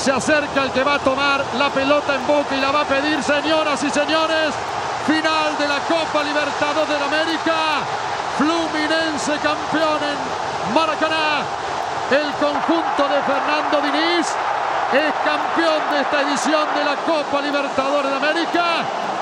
Se acerca el que va a tomar la pelota en boca y la va a pedir, señoras y señores. Final de la Copa Libertadores de América. Fluminense campeón en Maracaná. El conjunto de Fernando Diniz es campeón de esta edición de la Copa Libertadores de América.